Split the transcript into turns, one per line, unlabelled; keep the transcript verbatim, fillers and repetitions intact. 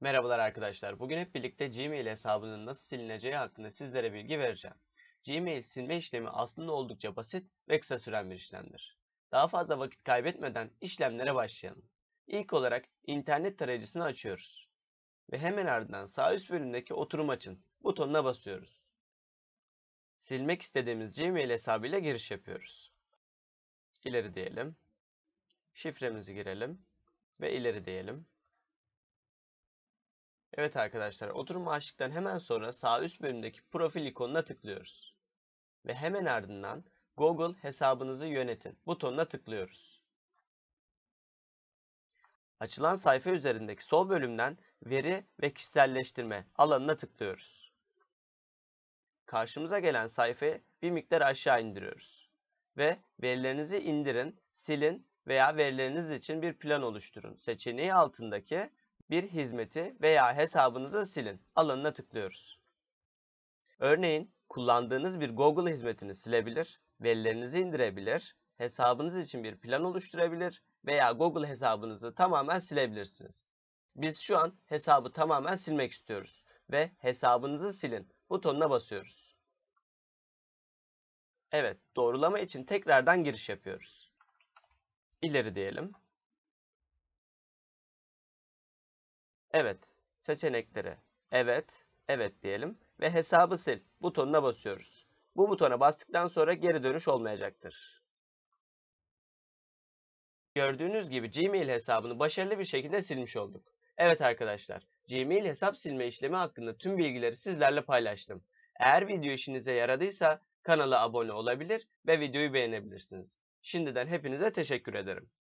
Merhabalar arkadaşlar. Bugün hep birlikte Gmail hesabının nasıl silineceği hakkında sizlere bilgi vereceğim. Gmail silme işlemi aslında oldukça basit ve kısa süren bir işlemdir. Daha fazla vakit kaybetmeden işlemlere başlayalım. İlk olarak internet tarayıcısını açıyoruz. Ve hemen ardından sağ üst bölümdeki oturum açın butonuna basıyoruz. Silmek istediğimiz Gmail hesabıyla giriş yapıyoruz. İleri diyelim. Şifremizi girelim ve ileri diyelim. Evet arkadaşlar, oturum açtıktan hemen sonra sağ üst bölümdeki profil ikonuna tıklıyoruz. Ve hemen ardından Google hesabınızı yönetin butonuna tıklıyoruz. Açılan sayfa üzerindeki sol bölümden veri ve kişiselleştirme alanına tıklıyoruz. Karşımıza gelen sayfayı bir miktar aşağı indiriyoruz. Ve verilerinizi indirin, silin veya verileriniz için bir plan oluşturun seçeneği altındaki bir hizmeti veya hesabınızı silin alanına tıklıyoruz. Örneğin kullandığınız bir Google hizmetini silebilir, verilerinizi indirebilir, hesabınız için bir plan oluşturabilir veya Google hesabınızı tamamen silebilirsiniz. Biz şu an hesabı tamamen silmek istiyoruz ve hesabınızı silin butonuna basıyoruz. Evet, doğrulama için tekrardan giriş yapıyoruz. İleri diyelim. Evet, seçeneklere evet, evet diyelim ve hesabı sil butonuna basıyoruz. Bu butona bastıktan sonra geri dönüş olmayacaktır. Gördüğünüz gibi Gmail hesabını başarılı bir şekilde silmiş olduk. Evet arkadaşlar, Gmail hesap silme işlemi hakkında tüm bilgileri sizlerle paylaştım. Eğer video işinize yaradıysa kanala abone olabilir ve videoyu beğenebilirsiniz. Şimdiden hepinize teşekkür ederim.